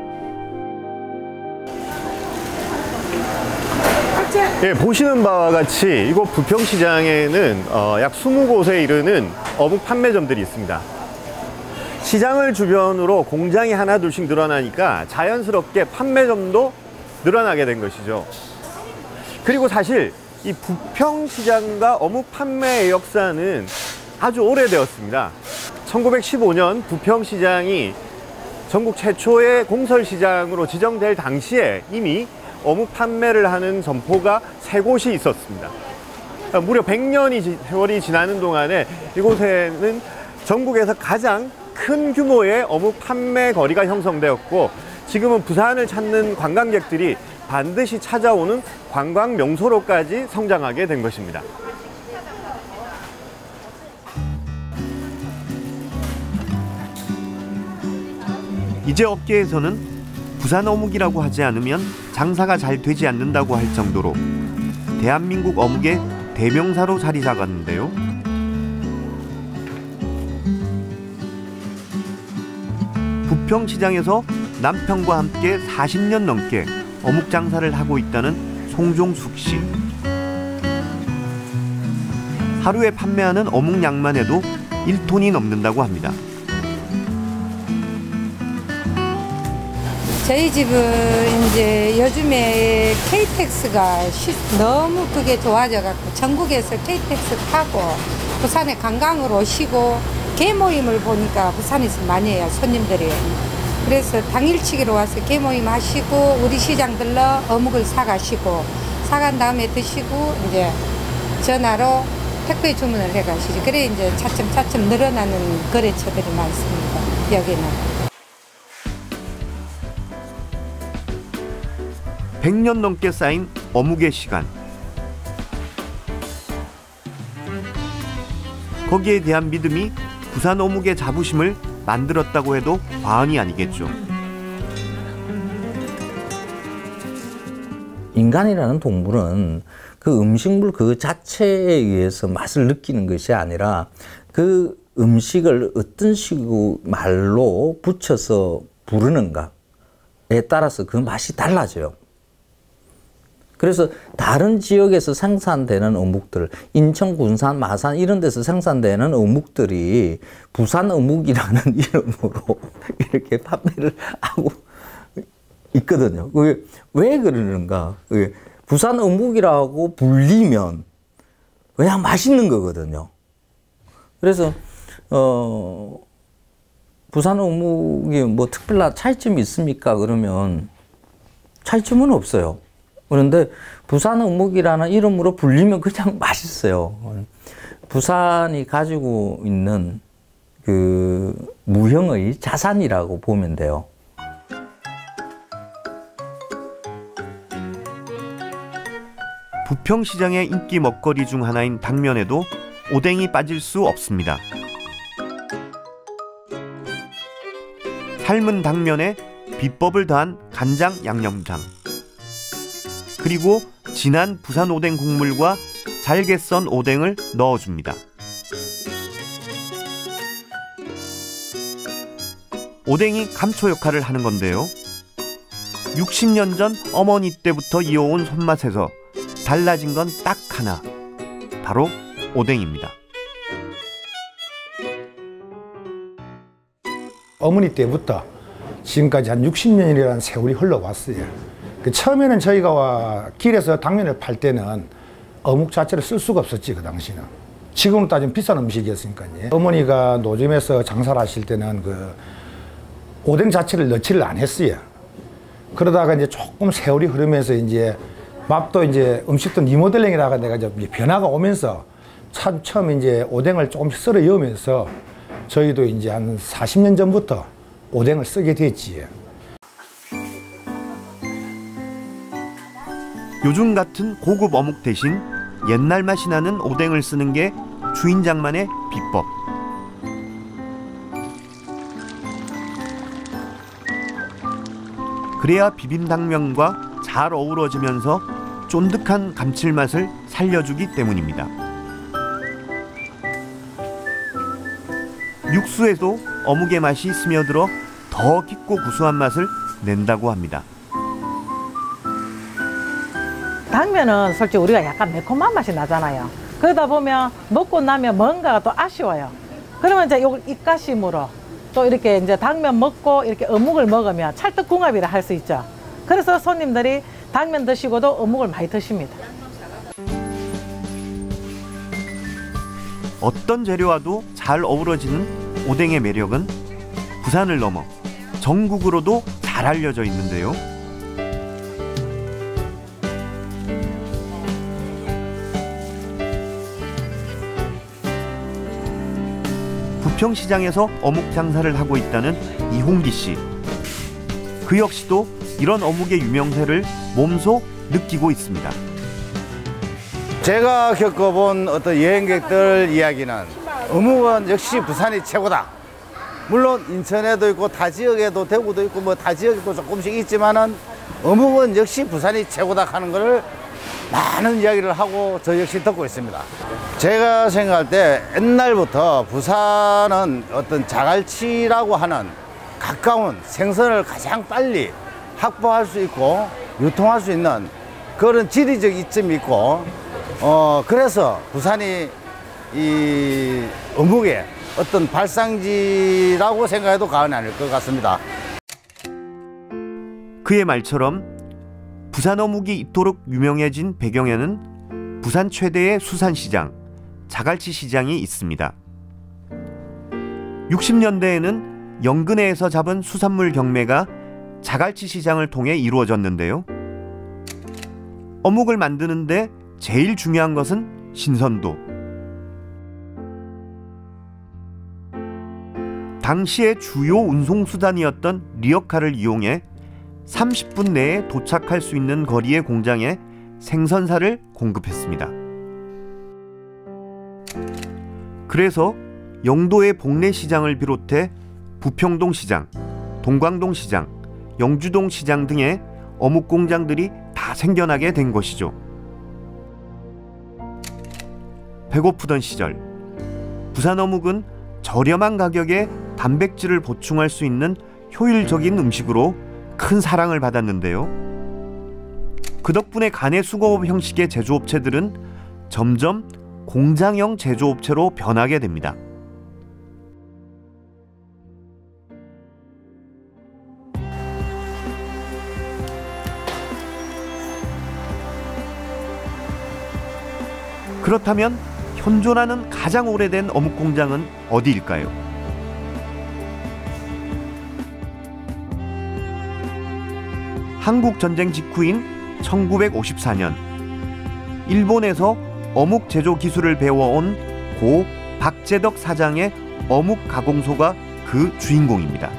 예, 보시는 바와 같이 이곳 부평시장에는 어, 약 이십 곳에 이르는 어묵 판매점들이 있습니다. 시장을 주변으로 공장이 하나 둘씩 늘어나니까 자연스럽게 판매점도 늘어나게 된 것이죠. 그리고 사실 이 부평시장과 어묵 판매의 역사는 아주 오래되었습니다. 천구백십오 년 부평시장이 전국 최초의 공설시장으로 지정될 당시에 이미 어묵 판매를 하는 점포가 세 곳이 있었습니다. 무려 백 년이 세월이 지나는 동안에 이곳에는 전국에서 가장 큰 규모의 어묵 판매 거리가 형성되었고, 지금은 부산을 찾는 관광객들이 반드시 찾아오는 관광 명소로까지 성장하게 된 것입니다. 이제 업계에서는 부산 어묵이라고 하지 않으면 장사가 잘 되지 않는다고 할 정도로 대한민국 어묵의 대명사로 자리 잡았는데요. 부평시장에서 남편과 함께 사십 년 넘게 어묵 장사를 하고 있다는 송종숙 씨. 하루에 판매하는 어묵 양만 해도 일 톤이 넘는다고 합니다. 저희 집은 이제 요즘에 케이텍스가 너무 그게 좋아져갖고 전국에서 케이텍스 타고 부산에 관광으로 오시고 개모임을 보니까 부산에서 많이 해요, 손님들이. 그래서 당일치기로 와서 개모임 하시고 우리 시장 들러 어묵을 사가시고 사간 다음에 드시고 이제 전화로 택배 주문을 해가시죠. 그래 이제 차츰차츰 늘어나는 거래처들이 많습니다, 여기는. 백 년 넘게 쌓인 어묵의 시간. 거기에 대한 믿음이 부산 어묵의 자부심을 만들었다고 해도 과언이 아니겠죠. 인간이라는 동물은 그 음식물 그 자체에 의해서 맛을 느끼는 것이 아니라 그 음식을 어떤 식으로 말로 붙여서 부르는가에 따라서 그 맛이 달라져요. 그래서 다른 지역에서 생산되는 어묵들, 인천, 군산, 마산 이런 데서 생산되는 어묵들이 부산 어묵이라는 이름으로 이렇게 판매를 하고 있거든요. 그게 왜 그러는가? 그게 부산 어묵이라고 불리면 그냥 맛있는 거거든요. 그래서 어, 부산 어묵이 뭐 특별한 차이점이 있습니까? 그러면 차이점은 없어요. 그런데 부산 어묵이라는 이름으로 불리면 그냥 맛있어요. 부산이 가지고 있는 그 무형의 자산이라고 보면 돼요. 부평시장의 인기 먹거리 중 하나인 당면에도 오뎅이 빠질 수 없습니다. 삶은 당면에 비법을 더한 간장 양념장, 그리고 진한 부산 오뎅 국물과 잘게 썬 오뎅을 넣어줍니다. 오뎅이 감초 역할을 하는 건데요. 육십 년 전 어머니 때부터 이어온 손맛에서 달라진 건 딱 하나, 바로 오뎅입니다. 어머니 때부터 지금까지 한 육십 년이라는 세월이 흘러왔어요. 그 처음에는 저희가 길에서 당면을 팔 때는 어묵 자체를 쓸 수가 없었지, 그 당시는. 지금은 따지면 비싼 음식이었으니까요. 어머니가 노점에서 장사를 하실 때는 그 오뎅 자체를 넣지를 안 했어요. 그러다가 이제 조금 세월이 흐르면서 이제 맛도 이제 음식도 리모델링이라가 내가 이제 변화가 오면서 참 처음 이제 오뎅을 조금씩 썰어 여으면서 저희도 이제 한 사십 년 전부터 오뎅을 쓰게 됐지. 요즘 같은 고급 어묵 대신 옛날 맛이 나는 오뎅을 쓰는 게 주인장만의 비법. 그래야 비빔당면과 잘 어우러지면서 쫀득한 감칠맛을 살려주기 때문입니다. 육수에도 어묵의 맛이 스며들어 더 깊고 구수한 맛을 낸다고 합니다. 당면은 솔직히 우리가 약간 매콤한 맛이 나잖아요. 그러다 보면 먹고 나면 뭔가가 또 아쉬워요. 그러면 이제 이걸 입가심으로 또 이렇게 이제 당면 먹고 이렇게 어묵을 먹으면 찰떡궁합이라 할 수 있죠. 그래서 손님들이 당면 드시고도 어묵을 많이 드십니다. 어떤 재료와도 잘 어우러지는 오뎅의 매력은 부산을 넘어 전국으로도 잘 알려져 있는데요. 부평시장에서 어묵 장사를 하고 있다는 이홍기 씨. 그 역시도 이런 어묵의 유명세를 몸소 느끼고 있습니다. 제가 겪어본 어떤 여행객들 이야기는 어묵은 역시 부산이 최고다. 물론 인천에도 있고 타 지역에도 대구도 있고 뭐 타 지역에도 조금씩 있지만은 어묵은 역시 부산이 최고다 하는 것을 많은 이야기를 하고 저 역시 듣고 있습니다. 제가 생각할 때 옛날부터 부산은 어떤 자갈치라고 하는 가까운 생선을 가장 빨리 확보할 수 있고 유통할 수 있는 그런 지리적 이점이 있고 어 그래서 부산이 이 어묵의 어떤 발상지라고 생각해도 과언이 아닐 것 같습니다. 그의 말처럼 부산 어묵이 이토록 유명해진 배경에는 부산 최대의 수산시장, 자갈치 시장이 있습니다. 육십 년대에는 영근해에서 잡은 수산물 경매가 자갈치 시장을 통해 이루어졌는데요. 어묵을 만드는데 제일 중요한 것은 신선도. 당시의 주요 운송수단이었던 리어카를 이용해 삼십 분 내에 도착할 수 있는 거리의 공장에 생선살을 공급했습니다. 그래서 영도의 복례 시장을 비롯해 부평동 시장, 동광동 시장, 영주동 시장 등의 어묵 공장들이 다 생겨나게 된 것이죠. 배고프던 시절, 부산 어묵은 저렴한 가격에 단백질을 보충할 수 있는 효율적인 음식으로 큰 사랑을 받았는데요. 그 덕분에 간의 수공업 형식의 제조업체들은 점점 공장형 제조업체로 변하게 됩니다. 그렇다면 현존하는 가장 오래된 어묵 공장은 어디일까요? 한국 전쟁 직후인 천구백오십사 년 일본에서 어묵 제조 기술을 배워온 고 박재덕 사장의 어묵 가공소가 그 주인공입니다.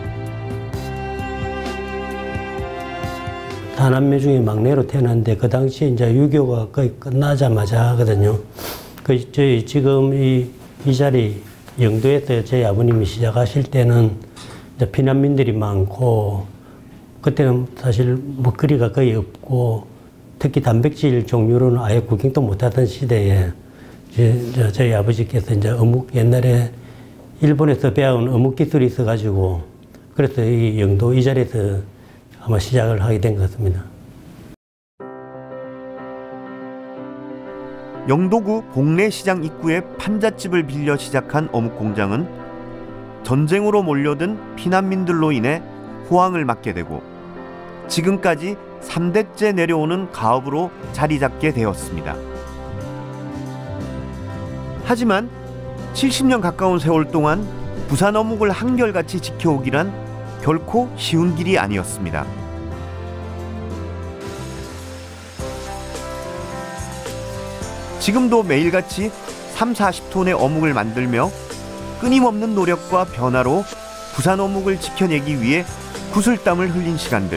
다남매 중에 막내로 태어났는데 그 당시에 이제 유교가 거의 끝나자마자 하거든요. 그 저희 지금 이, 이 자리 영도에서 저희 아버님이 시작하실 때는 이제 피난민들이 많고 그때는 사실 먹거리가 거의 없고 특히 단백질 종류로는 아예 구경도 못하던 시대에 이제 저희 아버지께서 이제 어묵 옛날에 일본에서 배워온 어묵 기술이 있어가지고 그래서 이 영도 이 자리에서 아마 시작을 하게 된 것 같습니다. 영도구 복례시장 입구에 판잣집을 빌려 시작한 어묵 공장은 전쟁으로 몰려든 피난민들로 인해 호황을 맞게 되고 지금까지 삼 대째 내려오는 가업으로 자리 잡게 되었습니다. 하지만 칠십 년 가까운 세월 동안 부산 어묵을 한결같이 지켜오기란 결코 쉬운 길이 아니었습니다. 지금도 매일같이 삼사십 톤의 어묵을 만들며 끊임없는 노력과 변화로 부산 어묵을 지켜내기 위해 구슬땀을 흘린 시간들.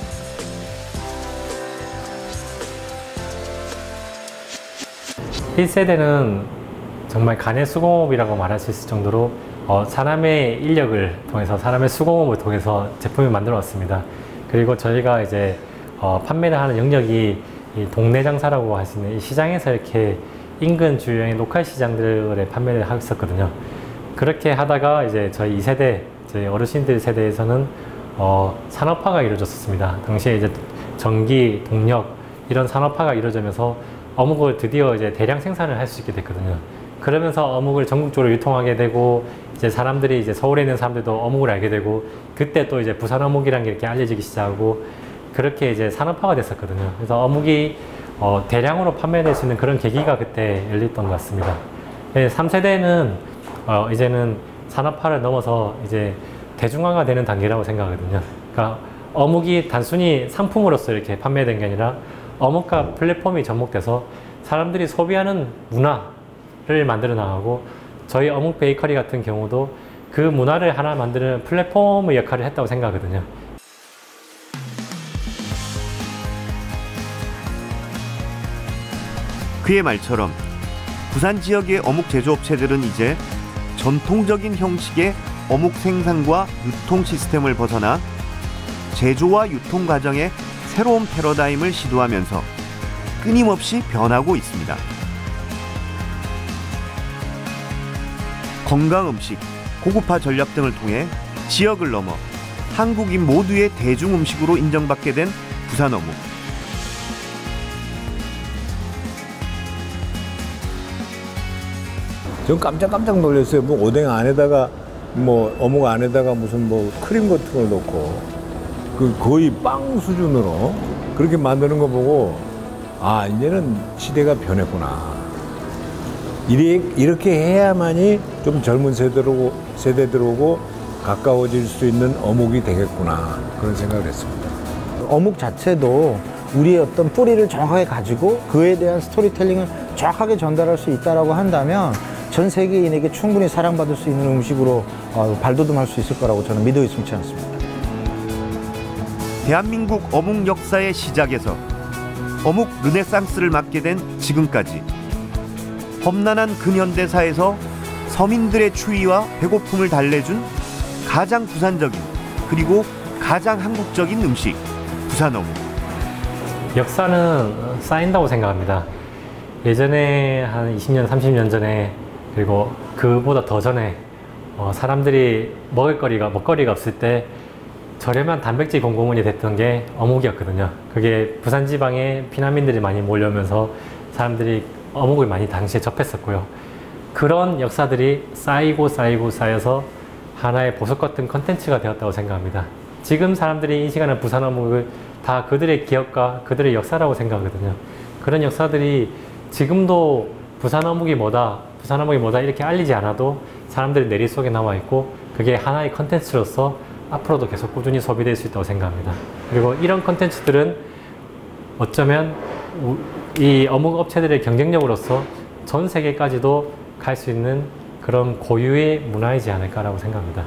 일 세대는 정말 간의 수공업이라고 말할 수 있을 정도로 어, 사람의 인력을 통해서 사람의 수공업을 통해서 제품을 만들어 왔습니다. 그리고 저희가 이제 어, 판매를 하는 영역이 이 동네 장사라고 할 수 있는 이 시장에서 이렇게 인근 주요의 로컬 시장들에 판매를 하고 있었거든요. 그렇게 하다가 이제 저희 이 세대, 저희 어르신들 세대에서는 어, 산업화가 이루어졌습니다. 당시에 이제 전기, 동력 이런 산업화가 이루어지면서 어묵을 드디어 이제 대량 생산을 할 수 있게 됐거든요. 그러면서 어묵을 전국적으로 유통하게 되고 이제 사람들이 이제 서울에 있는 사람들도 어묵을 알게 되고 그때 또 이제 부산 어묵이라는 게 이렇게 알려지기 시작하고 그렇게 이제 산업화가 됐었거든요. 그래서 어묵이 어, 대량으로 판매될 수 있는 그런 계기가 그때 열렸던 것 같습니다. 네, 삼 세대는 어, 이제는 산업화를 넘어서 이제 대중화가 되는 단계라고 생각하거든요. 그러니까 어묵이 단순히 상품으로서 이렇게 판매된 게 아니라 어묵과 플랫폼이 접목돼서 사람들이 소비하는 문화를 만들어 나가고, 저희 어묵 베이커리 같은 경우도 그 문화를 하나 만드는 플랫폼의 역할을 했다고 생각하거든요. 그의 말처럼 부산 지역의 어묵 제조업체들은 이제 전통적인 형식의 어묵 생산과 유통 시스템을 벗어나 제조와 유통 과정에 새로운 패러다임을 시도하면서 끊임없이 변하고 있습니다. 건강 음식, 고급화 전략 등을 통해 지역을 넘어 한국인 모두의 대중 음식으로 인정받게 된 부산 어묵. 전 깜짝깜짝 놀랐어요. 뭐 오뎅 안에다가 뭐 어묵 안에다가 무슨 뭐 크림 같은 걸 넣고 그 거의 빵 수준으로 그렇게 만드는 거 보고, 아, 이제는 시대가 변했구나. 이래, 이렇게 해야만이 좀 젊은 세대로, 세대들 오고 가까워질 수 있는 어묵이 되겠구나, 그런 생각을 했습니다. 어묵 자체도 우리의 어떤 뿌리를 정확하게 가지고 그에 대한 스토리텔링을 정확하게 전달할 수 있다고 한다면 전 세계인에게 충분히 사랑받을 수 있는 음식으로 어, 발돋움할 수 있을 거라고 저는 믿어 의심치 않습니다. 대한민국 어묵 역사의 시작에서 어묵 르네상스를 맞게 된 지금까지 험난한 근현대사에서 서민들의 추위와 배고픔을 달래준 가장 부산적인 그리고 가장 한국적인 음식, 부산 어묵. 역사는 쌓인다고 생각합니다. 예전에 한 이십 년, 삼십 년 전에, 그리고 그보다 더 전에 어, 사람들이 먹을거리가, 먹거리가 없을 때 저렴한 단백질 공급원이 됐던 게 어묵이었거든요. 그게 부산 지방에 피난민들이 많이 몰려오면서 사람들이 어묵을 많이 당시에 접했었고요. 그런 역사들이 쌓이고 쌓이고 쌓여서 하나의 보석 같은 컨텐츠가 되었다고 생각합니다. 지금 사람들이 인식하는 부산 어묵을 다 그들의 기억과 그들의 역사라고 생각하거든요. 그런 역사들이 지금도 부산 어묵이 뭐다, 부산 어묵이 뭐다 이렇게 알리지 않아도 사람들의 내리 속에 남아 있고, 그게 하나의 컨텐츠로서 앞으로도 계속 꾸준히 소비될 수 있다고 생각합니다. 그리고 이런 컨텐츠들은 어쩌면 이 어묵 업체들의 경쟁력으로서 전 세계까지도 갈 수 있는 그런 고유의 문화이지 않을까라고 생각합니다.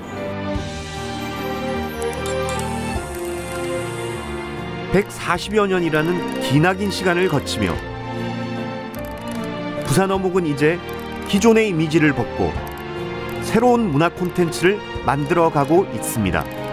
백사십여 년이라는 기나긴 시간을 거치며 부산 어묵은 이제 기존의 이미지를 벗고 새로운 문화 콘텐츠를 만들어가고 있습니다.